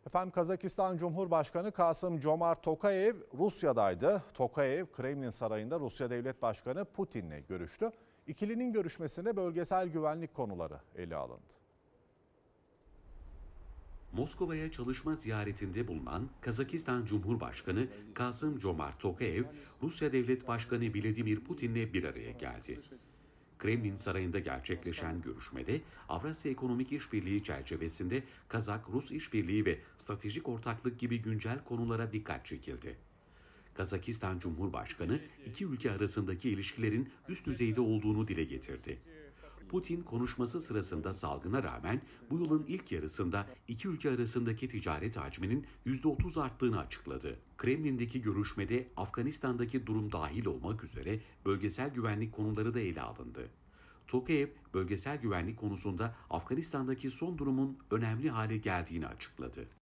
Efendim Kazakistan Cumhurbaşkanı Kasım-Jomart Tokayev Rusya'daydı. Tokayev, Kremlin Sarayı'nda Rusya Devlet Başkanı Putin'le görüştü. İkilinin görüşmesinde bölgesel güvenlik konuları ele alındı. Moskova'ya çalışma ziyaretinde bulunan Kazakistan Cumhurbaşkanı Kasım-Jomart Tokayev, Rusya Devlet Başkanı Vladimir Putin'le bir araya geldi. Kremlin Sarayı'nda gerçekleşen görüşmede Avrasya Ekonomik İşbirliği çerçevesinde Kazak-Rus işbirliği ve stratejik ortaklık gibi güncel konulara dikkat çekildi. Kazakistan Cumhurbaşkanı iki ülke arasındaki ilişkilerin üst düzeyde olduğunu dile getirdi. Putin konuşması sırasında salgına rağmen bu yılın ilk yarısında iki ülke arasındaki ticaret hacminin %30 arttığını açıkladı. Kremlin'deki görüşmede Afganistan'daki durum dahil olmak üzere bölgesel güvenlik konuları da ele alındı. Tokayev, bölgesel güvenlik konusunda Afganistan'daki son durumun önemli hale geldiğini açıkladı.